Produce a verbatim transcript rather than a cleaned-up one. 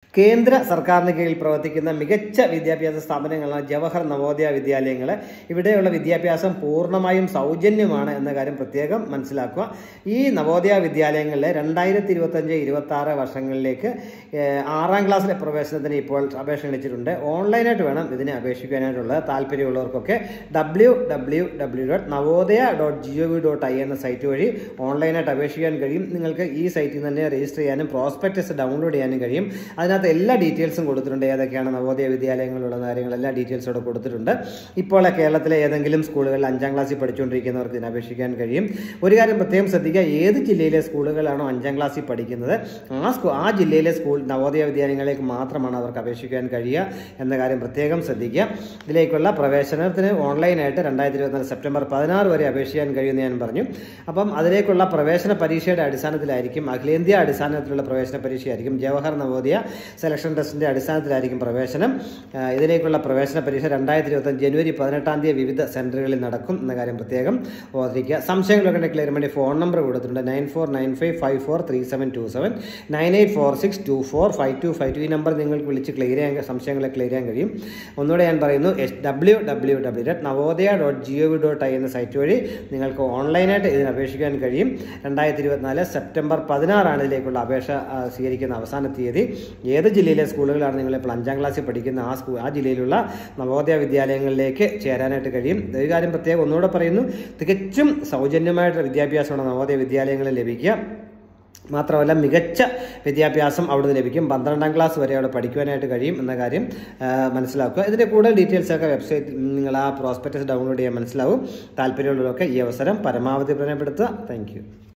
കേന്ദ്ര സർക്കാരിന് കീഴിൽ പ്രവർത്തിക്കുന്ന മികച്ച വിദ്യാഭ്യാസ സ്ഥാപനങ്ങളാണ് ജവഹർ നവോദയ വിദ്യാലയങ്ങൾ. ഇവിടെയുള്ള വിദ്യാഭ്യാസം പൂർണ്ണമായും സൗജന്യമാണ് എന്ന കാര്യം പ്രത്യേകം മനസ്സിലാക്കുക. ഈ നവോദയ വിദ്യാലയങ്ങളിൽ രണ്ടായിരത്തി ഇരുപത്തഞ്ച് ഇരുപത്തി ആറ് വർഷങ്ങളിലേക്ക് ആറാം ക്ലാസ്സിലെ പ്രവേശനത്തിന് ഇപ്പോൾ അപേക്ഷ ക്ഷണിച്ചിട്ടുണ്ട്. ഓൺലൈനായിട്ട് വേണം ഇതിനെ അപേക്ഷിക്കാനായിട്ടുള്ളത്. താല്പര്യമുള്ളവർക്കൊക്കെ W W W dot Navodaya dot G O V dot I എന്ന സൈറ്റ് വഴി ഓൺലൈനായിട്ട് അപേക്ഷിക്കാൻ കഴിയും. നിങ്ങൾക്ക് ഈ സൈറ്റിൽ തന്നെ രജിസ്റ്റർ ചെയ്യാനും പ്രോസ്പെക്ടസ് ഡൗൺലോഡ് ചെയ്യാനും കഴിയും. അതിനകത്ത് എല്ലാ ഡീറ്റെയിൽസും കൊടുത്തിട്ടുണ്ട്. ഏതൊക്കെയാണ് നവോദയ വിദ്യാലയങ്ങളുള്ള കാര്യങ്ങൾ എല്ലാ ഡീറ്റെയിൽസോടെ കൊടുത്തിട്ടുണ്ട്. ഇപ്പോൾ കേരളത്തിലെ ഏതെങ്കിലും സ്കൂളുകളിൽ അഞ്ചാം ക്ലാസ്സിൽ പഠിച്ചുകൊണ്ടിരിക്കുന്നവർക്ക് ഇതിന് അപേക്ഷിക്കാൻ കഴിയും. ഒരു കാര്യം പ്രത്യേകം ശ്രദ്ധിക്കുക, ഏത് ജില്ലയിലെ സ്കൂളുകളാണോ അഞ്ചാം ക്ലാസ്സിൽ പഠിക്കുന്നത് ആ സ്കൂ ആ ജില്ലയിലെ സ്കൂൾ നവോദയ വിദ്യാലയങ്ങളിലേക്ക് മാത്രമാണ് അവർക്ക് അപേക്ഷിക്കാൻ കഴിയുക എന്ന കാര്യം പ്രത്യേകം ശ്രദ്ധിക്കുക. ഇതിലേക്കുള്ള പ്രവേശനത്തിന് ഓൺലൈനായിട്ട് രണ്ടായിരത്തി ഇരുപത്തിനാല് സെപ്റ്റംബർ പതിനാറ് വരെ അപേക്ഷിക്കാൻ കഴിയുമെന്ന് ഞാൻ പറഞ്ഞു. അപ്പം അതിലേക്കുള്ള പ്രവേശന പരീക്ഷയുടെ അടിസ്ഥാനത്തിലായിരിക്കും, അഖിലേന്ത്യാ അടിസ്ഥാനത്തിലുള്ള പ്രവേശന പരീക്ഷയായിരിക്കും. ജവഹർ നവോദയ സെലക്ഷൻ ടെസ്റ്റിന്റെ അടിസ്ഥാനത്തിലായിരിക്കും പ്രവേശനം. ഇതിലേക്കുള്ള പ്രവേശന പരീക്ഷ രണ്ടായിരത്തി ഇരുപത്തഞ്ച് ജനുവരി പതിനെട്ടാം തീയതി വിവിധ സെന്ററുകളിൽ നടക്കും എന്ന കാര്യം പ്രത്യേകം ഓർമ്മിക്കുക. സംശയങ്ങളൊക്കെ ക്ലിയർ വേണ്ടി ഫോൺ നമ്പർ കൊടുത്തിട്ടുണ്ട്. Nine four nine five five four three seven two seven nine eight four six two four five two five two ഈ നമ്പർ നിങ്ങൾക്ക് വിളിച്ച് ക്ലിയർ ചെയ്യാൻ സംശയങ്ങളെ ക്ലിയർ ചെയ്യാൻ കഴിയും. ഒന്നുകൂടെ ഞാൻ പറയുന്നു, S W W W dot Navodaya dot G O V dot I എന്ന സൈറ്റ് വഴി നിങ്ങൾക്ക് ഓൺലൈനായിട്ട് ഇതിന് അപേക്ഷിക്കാൻ കഴിയും. രണ്ടായിരത്തി ഇരുപത്തിനാല് സെപ്റ്റംബർ പതിനാറാണ് ഇതിലേക്കുള്ള അപേക്ഷ സ്വീകരിക്കുന്ന അവസാന തീയതി. ഏത് ജില്ലയിലെ സ്കൂളുകളാണ് നിങ്ങളിപ്പോൾ അഞ്ചാം ക്ലാസ്സിൽ പഠിക്കുന്ന ആ സ്കൂൾ ആ ജില്ലയിലുള്ള നവോദയ വിദ്യാലയങ്ങളിലേക്ക് ചേരാനായിട്ട് കഴിയും. ഒരു കാര്യം പ്രത്യേകം ഒന്നുകൂടെ പറയുന്നു, തികച്ചും സൗജന്യമായിട്ടുള്ള വിദ്യാഭ്യാസമാണ് നവോദയ വിദ്യാലയങ്ങളിൽ ലഭിക്കുക. മാത്രമല്ല മികച്ച വിദ്യാഭ്യാസം അവിടുന്ന് ലഭിക്കും. പന്ത്രണ്ടാം ക്ലാസ് വരെ അവിടെ പഠിക്കുവാനായിട്ട് കഴിയും എന്ന കാര്യം മനസ്സിലാക്കുക. ഇതിൻ്റെ കൂടുതൽ ഡീറ്റെയിൽസൊക്കെ വെബ്സൈറ്റിൽ നിങ്ങൾ ആ പ്രോസ്പെക്ടസ് ഡൗൺലോഡ് ചെയ്യാൻ മനസ്സിലാവും. താല്പര്യമുള്ളവരൊക്കെ ഈ അവസരം പരമാവധി പ്രയോജനപ്പെടുത്തുക. Thank U.